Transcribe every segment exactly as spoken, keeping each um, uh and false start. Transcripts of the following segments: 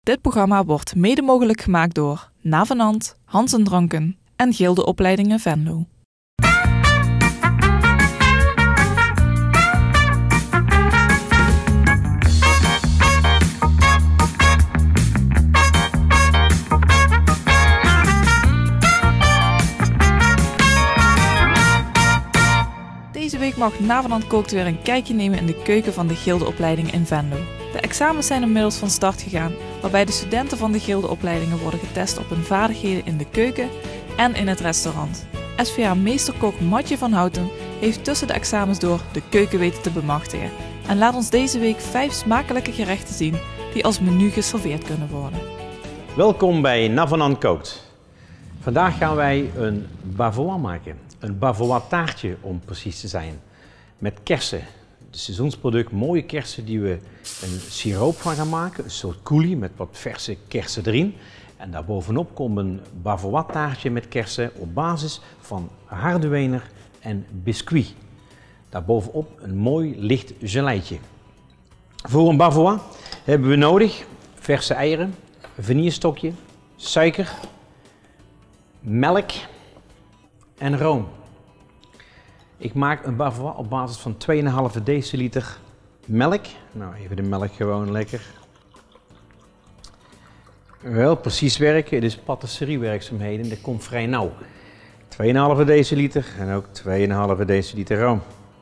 Dit programma wordt mede mogelijk gemaakt door Navenant, Hans en Dranken en Gildeopleidingen Venlo. Deze week mag Navenant Kookt weer een kijkje nemen in de keuken van de Gildeopleiding in Venlo. De examens zijn inmiddels van start gegaan, waarbij de studenten van de Gildeopleidingen worden getest op hun vaardigheden in de keuken en in het restaurant. S V A-meesterkok Matje van Houten heeft tussen de examens door de keuken weten te bemachtigen en laat ons deze week vijf smakelijke gerechten zien die als menu geserveerd kunnen worden. Welkom bij Navenant Kookt. Vandaag gaan wij een bavarois maken. Een bavarois taartje om precies te zijn. Met kersen. De seizoensproduct, mooie kersen die we een siroop van gaan maken. Een soort coulis met wat verse kersen erin. En daarbovenop komt een bavarois taartje met kersen op basis van hardewener en biscuit. Daarbovenop een mooi licht geleitje. Voor een bavarois hebben we nodig verse eieren, een vanillestokje, suiker, melk en room. Ik maak een bavarois op basis van twee komma vijf deciliter melk. Nou, even de melk gewoon lekker. Wel, precies werken. Het is patisseriewerkzaamheden. Dat komt vrij nauw. twee komma vijf deciliter en ook twee komma vijf deciliter room.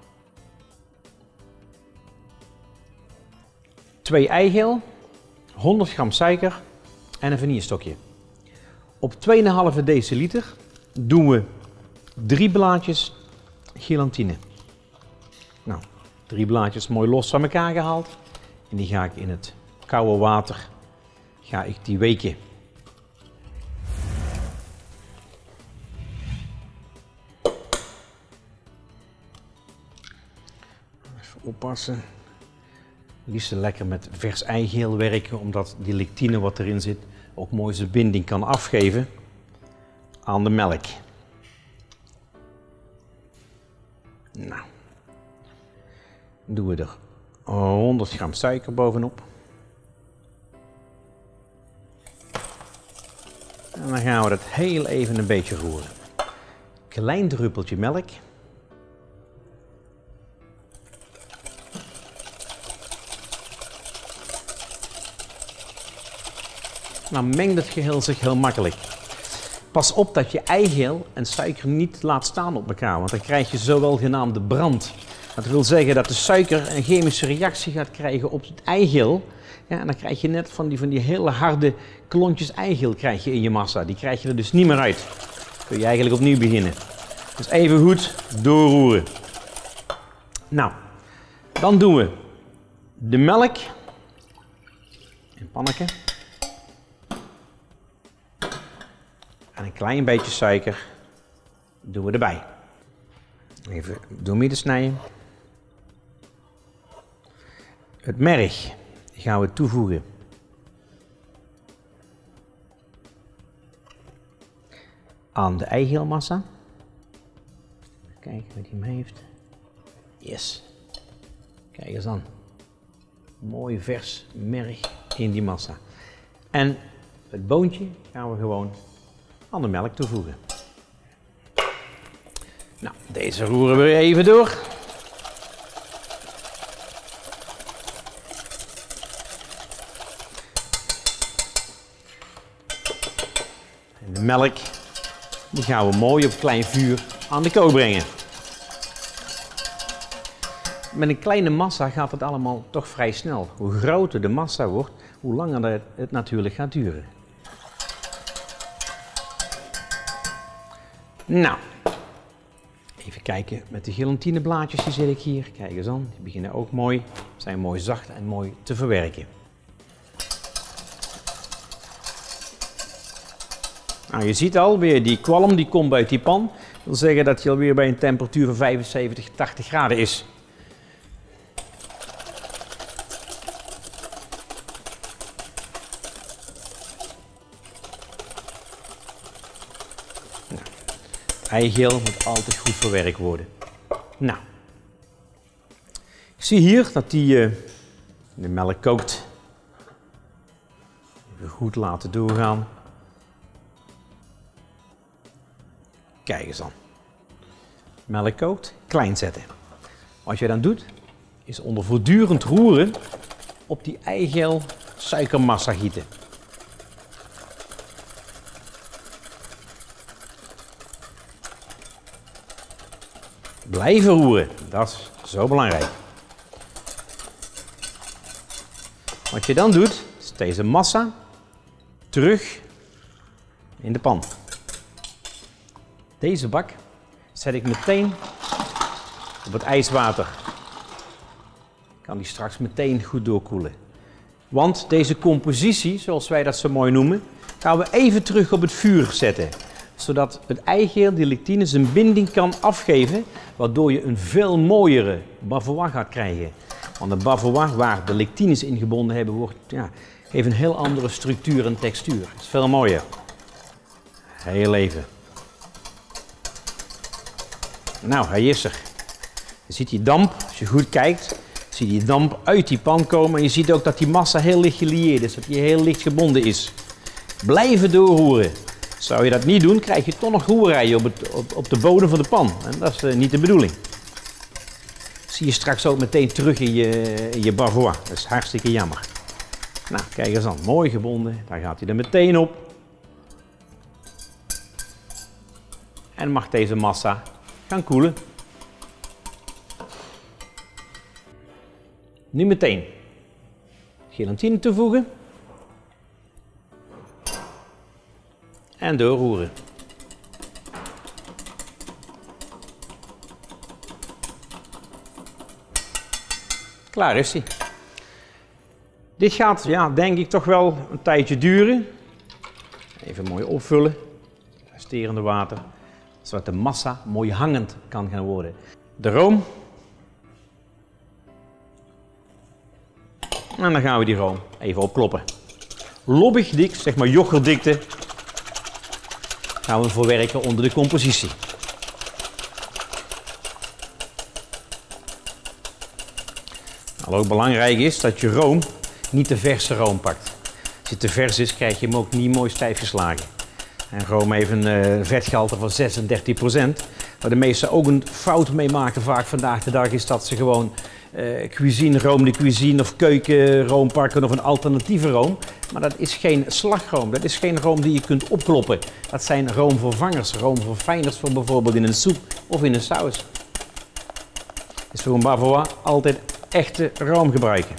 twee eigeel, honderd gram suiker en een vanillestokje. Op twee komma vijf deciliter doen we drie blaadjes gelatine. Nou, drie blaadjes mooi los van elkaar gehaald. En die ga ik in het koude water ga ik die weken. Even oppassen. Liefst lekker met vers eigeel werken, omdat die lectine wat erin zit ook mooi zijn binding kan afgeven aan de melk. Nou, dan doen we er honderd gram suiker bovenop. En dan gaan we dat heel even een beetje roeren. Klein druppeltje melk. Nou, meng het geheel zich heel makkelijk. Pas op dat je eigeel en suiker niet laat staan op elkaar, want dan krijg je zowel genaamde brand. Dat wil zeggen dat de suiker een chemische reactie gaat krijgen op het eigeel. Ja, en dan krijg je net van die, van die hele harde klontjes eigeel krijg je in je massa. Die krijg je er dus niet meer uit. Dan kun je eigenlijk opnieuw beginnen. Dus even goed doorroeren. Nou, dan doen we de melk in een pannetje. En een klein beetje suiker doen we erbij. Even doormidden snijden. Het merg gaan we toevoegen aan de eigeelmassa. Kijken wat hij hem heeft. Yes. Kijk eens aan. Mooi vers merg in die massa. En het boontje gaan we gewoon aan de melk toevoegen. Nou, deze roeren we even door. En de melk die gaan we mooi op klein vuur aan de kook brengen. Met een kleine massa gaat het allemaal toch vrij snel. Hoe groter de massa wordt, hoe langer het natuurlijk gaat duren. Nou, even kijken met de gelatineblaadjes, die zet ik hier. Kijk eens aan, die beginnen ook mooi, zijn mooi zacht en mooi te verwerken. Nou, je ziet alweer, die kwalm die komt uit die pan. Dat wil zeggen dat hij alweer bij een temperatuur van vijfenzeventig, tachtig graden is. Eigeel moet altijd goed verwerkt worden. Nou, ik zie hier dat die, uh, de melk kookt. Even goed laten doorgaan. Kijk eens dan. Melk kookt, klein zetten. Wat je dan doet, is onder voortdurend roeren op die eigeel suikermassa gieten. Blijven roeren, dat is zo belangrijk. Wat je dan doet, is deze massa terug in de pan. Deze bak zet ik meteen op het ijswater. Kan die straks meteen goed doorkoelen. Want deze compositie, zoals wij dat zo mooi noemen, gaan we even terug op het vuur zetten. Zodat het eigeel, die lectine, zijn binding kan afgeven, waardoor je een veel mooiere bavarois gaat krijgen. Want de bavarois waar de lectines in gebonden hebben, wordt, ja, heeft een heel andere structuur en textuur. Dat is veel mooier. Heel even. Nou, hij is er. Je ziet die damp, als je goed kijkt, zie je die damp uit die pan komen. En je ziet ook dat die massa heel licht gelieerd is, dat die heel licht gebonden is. Blijven doorroeren. Zou je dat niet doen, krijg je toch nog roerijen op, het, op, op de bodem van de pan. En dat is uh, niet de bedoeling. Zie je straks ook meteen terug in je, in je bavarois. Dat is hartstikke jammer. Nou, kijk eens aan. Mooi gebonden. Daar gaat hij er meteen op. En mag deze massa gaan koelen. Nu meteen gelatine toevoegen. En doorroeren. Klaar is hij. Dit gaat, ja, denk ik, toch wel een tijdje duren. Even mooi opvullen. Resterende water. Zodat de massa mooi hangend kan gaan worden. De room. En dan gaan we die room even opkloppen. Lobbig dik, zeg maar yoghurtdikte, gaan we verwerken onder de compositie. Wat ook belangrijk is dat je room niet de verse room pakt. Als hij te vers is, krijg je hem ook niet mooi stijf geslagen. En room heeft een uh, vetgehalte van zesendertig procent. Waar de meesten ook een fout mee maken vaak vandaag de dag is dat ze gewoon uh, cuisine, room de cuisine of keukenroom pakken of een alternatieve room. Maar dat is geen slagroom, dat is geen room die je kunt opkloppen. Dat zijn roomvervangers, roomverfijners voor bijvoorbeeld in een soep of in een saus. Dus voor een bavarois altijd echte room gebruiken.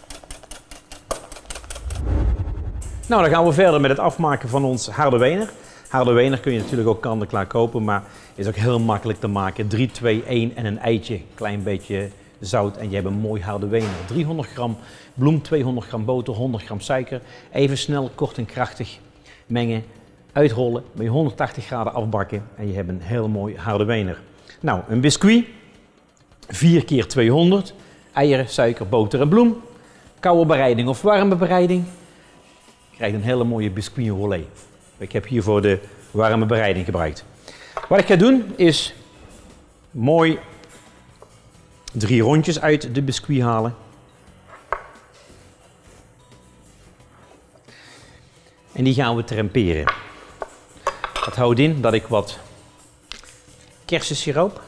Nou, dan gaan we verder met het afmaken van ons Hardewener. Hardewener kun je natuurlijk ook kant-en-klaar kopen, maar is ook heel makkelijk te maken. drie, twee, één en een eitje, klein beetje zout en je hebt een mooi Hardewener. driehonderd gram bloem, tweehonderd gram boter, honderd gram suiker. Even snel, kort en krachtig mengen, uitrollen, bij honderdtachtig graden afbakken en je hebt een heel mooi Hardewener. Nou, een biscuit, vier keer tweehonderd, eieren, suiker, boter en bloem. Koude bereiding of warme bereiding. Je krijgt een hele mooie biscuit rollé. Ik heb hiervoor de warme bereiding gebruikt. Wat ik ga doen is mooi drie rondjes uit de biscuit halen. En die gaan we tremperen. Dat houdt in dat ik wat kersensiroop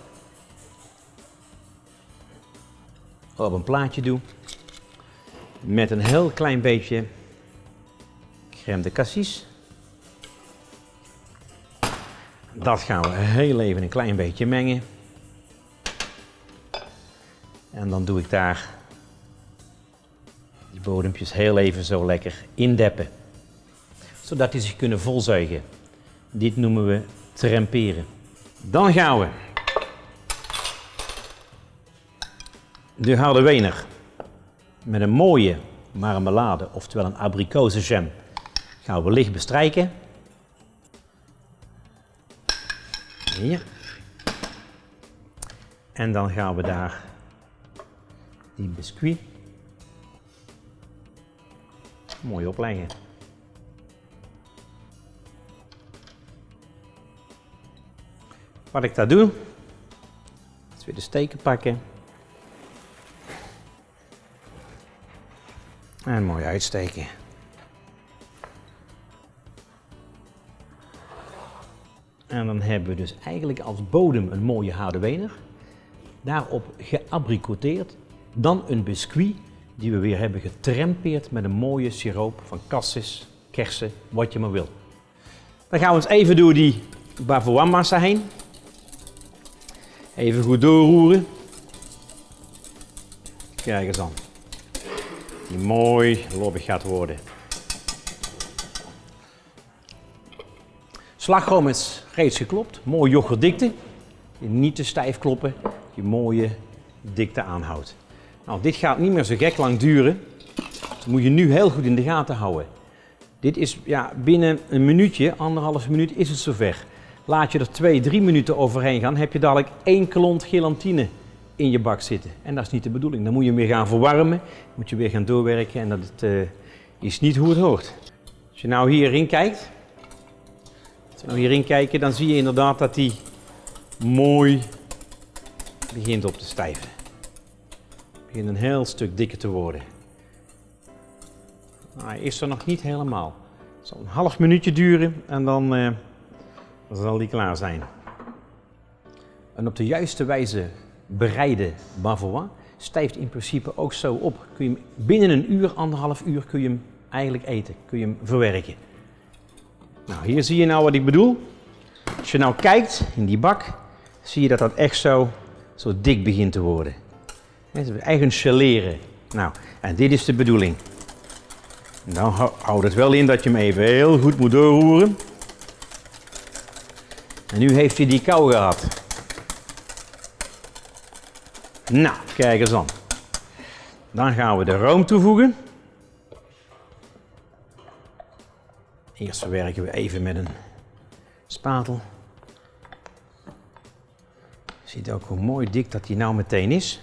op een plaatje doe. Met een heel klein beetje crème de cassis. Dat gaan we heel even een klein beetje mengen. En dan doe ik daar die bodempjes heel even zo lekker indeppen. Zodat die zich kunnen volzuigen. Dit noemen we tremperen. Dan gaan we de Hardewener met een mooie marmelade, oftewel een abrikozenjam, gaan we licht bestrijken. Hier. En dan gaan we daar die biscuit mooi opleggen. Wat ik daar doe, is weer de steken pakken. En mooi uitsteken. En dan hebben we dus eigenlijk als bodem een mooie harde wener. Daarop geabricoteerd. Dan een biscuit die we weer hebben getrempeerd met een mooie siroop van cassis, kersen, wat je maar wil. Dan gaan we eens even door die bavarois massa heen. Even goed doorroeren. Kijk eens aan. Die mooi lobbig gaat worden. Slagroom is reeds geklopt. Mooi yoghurtdikte. Niet te stijf kloppen. Die mooie dikte aanhoudt. Nou, dit gaat niet meer zo gek lang duren. Dat moet je nu heel goed in de gaten houden. Dit is ja, binnen een minuutje, anderhalf minuut is het zover. Laat je er twee, drie minuten overheen gaan, heb je dadelijk één klont gelatine in je bak zitten. En dat is niet de bedoeling. Dan moet je hem weer gaan verwarmen, moet je weer gaan doorwerken en dat uh, is niet hoe het hoort. Als je nou hierin kijkt, als we nou hierin kijken, dan zie je inderdaad dat die mooi begint op te stijven. Het begint een heel stuk dikker te worden. Nou, hij is er nog niet helemaal. Het zal een half minuutje duren en dan, uh, dan zal die klaar zijn. En op de juiste wijze bereide bavarois stijft in principe ook zo op. Kun je hem binnen een uur, anderhalf uur kun je hem eigenlijk eten. Kun je hem verwerken. Nou, hier zie je nou wat ik bedoel. Als je nou kijkt in die bak, zie je dat dat echt zo, zo dik begint te worden. Het is eigen geleren. Nou, en dit is de bedoeling. Dan houdt het wel in dat je hem even heel goed moet doorroeren. En nu heeft hij die kou gehad. Nou, kijk eens aan. Dan gaan we de room toevoegen. Eerst verwerken we even met een spatel. Je ziet ook hoe mooi dik dat die nou meteen is.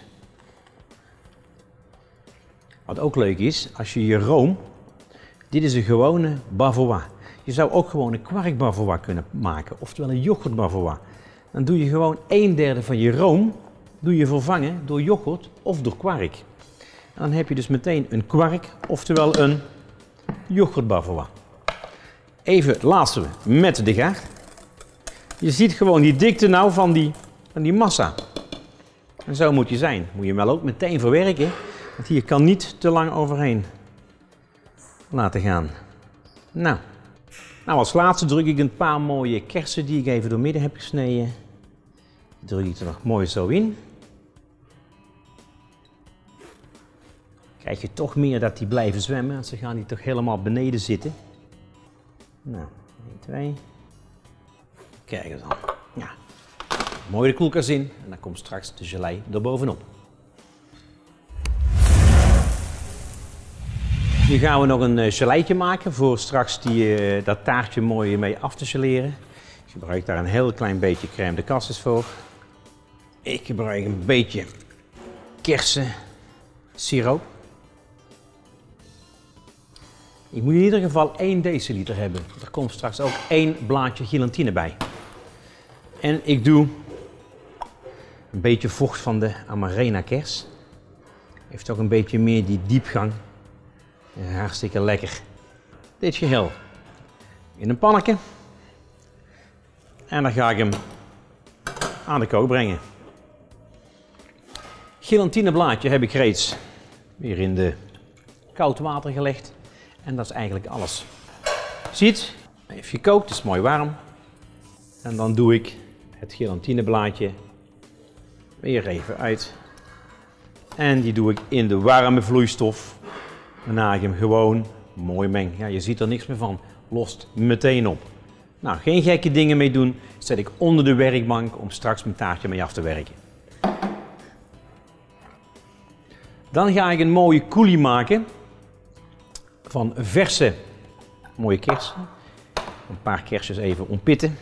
Wat ook leuk is, als je je room, dit is een gewone bavarois. Je zou ook gewoon een kwark bavarois kunnen maken, oftewel een yoghurt bavarois. Dan doe je gewoon een derde van je room doe je vervangen door yoghurt of door kwark. En dan heb je dus meteen een kwark, oftewel een yoghurt bavarois. Even het laatste met de gaar. Je ziet gewoon die dikte nou van die, van die massa. En zo moet je zijn. Moet je hem wel ook meteen verwerken, want hier kan niet te lang overheen laten gaan. Nou, nou als laatste druk ik een paar mooie kersen die ik even door midden heb gesneden. Druk ik er nog mooi zo in. Krijg je toch meer dat die blijven zwemmen, want ze gaan die toch helemaal beneden zitten. Nou, één, twee. Kijk eens aan. Ja. Mooi de koelkast in en dan komt straks de gelei erbovenop. Nu gaan we nog een uh, geleitje maken voor straks die, uh, dat taartje mooi mee af te geleren. Ik gebruik daar een heel klein beetje crème de cassis voor. Ik gebruik een beetje kersensiroop. Ik moet in ieder geval één deciliter hebben. Er komt straks ook één blaadje gelatine bij. En ik doe een beetje vocht van de Amarena kers. Heeft ook een beetje meer die diepgang. Ja, hartstikke lekker. Dit geheel in een pannetje. En dan ga ik hem aan de kook brengen. Gelatineblaadje heb ik reeds weer in de koud water gelegd. En dat is eigenlijk alles. Ziet, even gekookt, het is mooi warm. En dan doe ik het gelatineblaadje weer even uit. En die doe ik in de warme vloeistof. Waarna ik hem gewoon mooi meng. Ja, je ziet er niks meer van. Lost meteen op. Nou, geen gekke dingen mee doen. Zet ik onder de werkbank om straks mijn taartje mee af te werken. Dan ga ik een mooie coulis maken van verse mooie kersen. Een paar kersjes even ontpitten.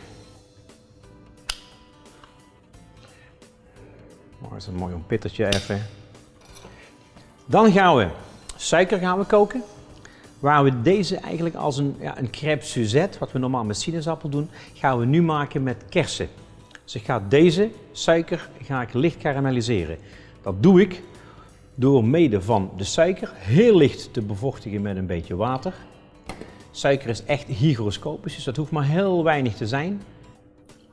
Dat is een mooi ontpittertje even. Dan gaan we suiker gaan we koken. Waar we deze eigenlijk als een, ja, een crêpe Suzette, wat we normaal met sinaasappel doen, gaan we nu maken met kersen. Dus ik ga deze suiker ga ik licht karamelliseren. Dat doe ik door mede van de suiker heel licht te bevochtigen met een beetje water. Suiker is echt hygroscopisch, dus dat hoeft maar heel weinig te zijn.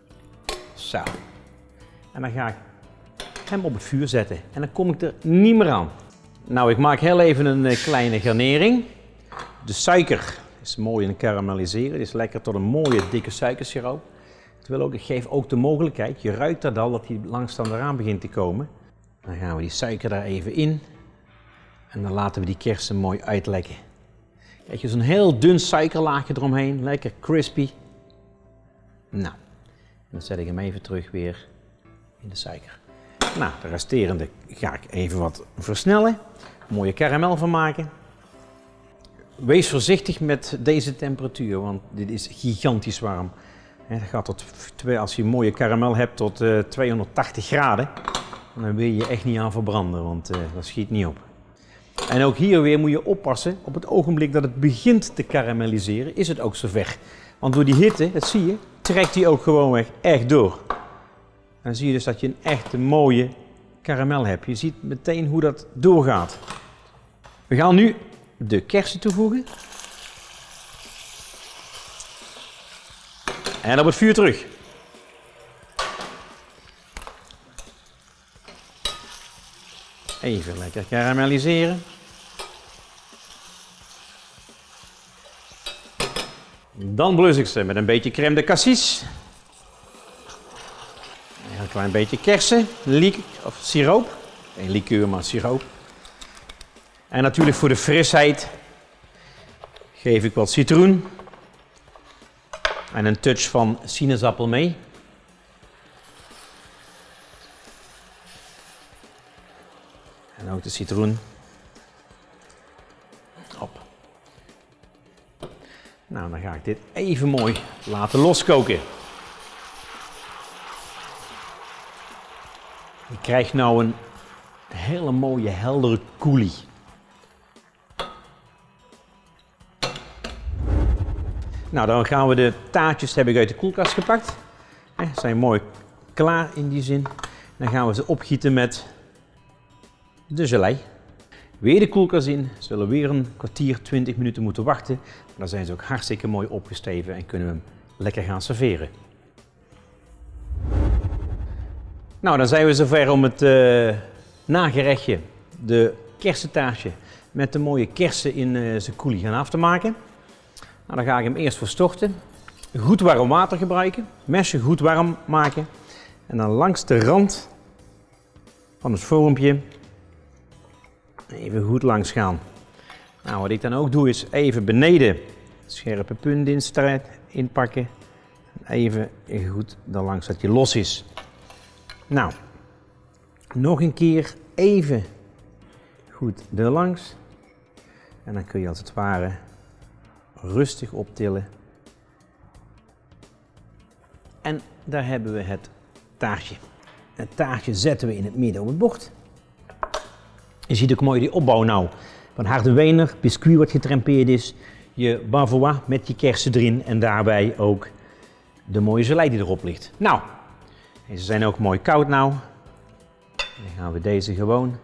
Zo. En dan ga ik hem op het vuur zetten. En dan kom ik er niet meer aan. Nou, ik maak heel even een kleine garnering. De suiker is mooi in karamelliseren. Het is lekker tot een mooie dikke suikersiroop. Het wil ook, ik geef ook de mogelijkheid, je ruikt dat al, dat die langzaam eraan begint te komen. Dan gaan we die suiker daar even in. En dan laten we die kersen mooi uitlekken. Kijk, zo'n heel dun suikerlaagje eromheen. Lekker crispy. Nou, dan zet ik hem even terug weer in de suiker. Nou, de resterende ga ik even wat versnellen. Mooie karamel van maken. Wees voorzichtig met deze temperatuur, want dit is gigantisch warm. Dat gaat tot, als je een mooie karamel hebt, tot uh, tweehonderdtachtig graden. Dan wil je je echt niet aan verbranden, want uh, dat schiet niet op. En ook hier weer moet je oppassen. Op het ogenblik dat het begint te karamelliseren, is het ook zover. Want door die hitte, dat zie je, trekt die ook gewoonweg echt door. En dan zie je dus dat je een echte mooie karamel hebt. Je ziet meteen hoe dat doorgaat. We gaan nu de kersen toevoegen. En op het vuur terug. Even lekker karamelliseren. Dan blus ik ze met een beetje crème de cassis. Een klein beetje kersen, of siroop. Geen liqueur, maar siroop. En natuurlijk voor de frisheid geef ik wat citroen. En een touch van sinaasappel mee. En ook de citroen. Op. Nou, dan ga ik dit even mooi laten loskoken. Je krijgt nou een hele mooie heldere coulis. Nou, dan gaan we de taartjes, heb ik uit de koelkast gepakt. Ze zijn mooi klaar in die zin. Dan gaan we ze opgieten met de gelei. Weer de koelkast in, zullen we weer een kwartier, twintig minuten moeten wachten. Maar dan zijn ze ook hartstikke mooi opgesteven en kunnen we hem lekker gaan serveren. Nou, dan zijn we zover om het uh, nagerechtje, de kersentaartje met de mooie kersen in uh, zijn coulis gaan af te maken. Nou, dan ga ik hem eerst verstorten. Goed warm water gebruiken, mesje goed warm maken en dan langs de rand van het vormpje even goed langs gaan. Nou, wat ik dan ook doe is even beneden scherpe punten inpakken en even goed dan langs dat je los is. Nou, nog een keer even goed erlangs en dan kun je als het ware rustig optillen. En daar hebben we het taartje. Het taartje zetten we in het midden op het bord. Je ziet ook mooi die opbouw nou. Van Harde-Wiener, biscuit wat getrempeerd is, je bavarois met je kersen erin en daarbij ook de mooie gelei die erop ligt. Nou, deze zijn ook mooi koud nou. Dan gaan we deze gewoon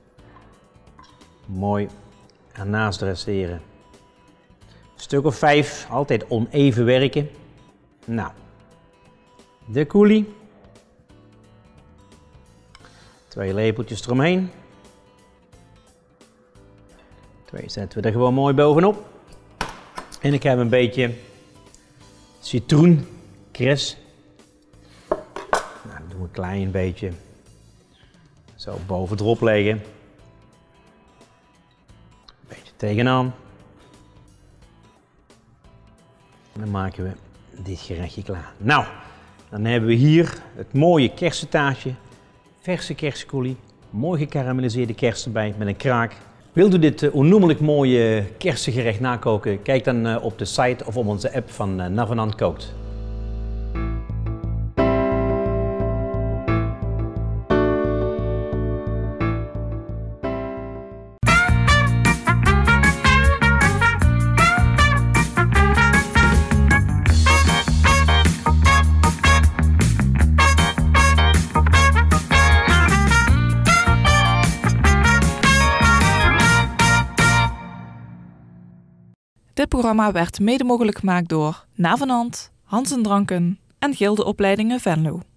mooi ernaast dresseren. Stuk of vijf, altijd oneven werken. Nou, de coulis. Twee lepeltjes eromheen. Twee zetten we er gewoon mooi bovenop. En ik heb een beetje citroenkres. Nou, dat doen we een klein beetje zo boven erop leggen. Een beetje tegenaan. En dan maken we dit gerechtje klaar. Nou, dan hebben we hier het mooie kersentaartje. Verse kersencoulis. Mooi gekarameliseerde kersen erbij met een kraak. Wilt u dit uh, onnoemelijk mooie kersengerecht nakoken? Kijk dan uh, op de site of op onze app van uh, Navenant Kookt. Dit programma werd mede mogelijk gemaakt door Navenant, Hans en Dranken en Gildeopleidingen Venlo.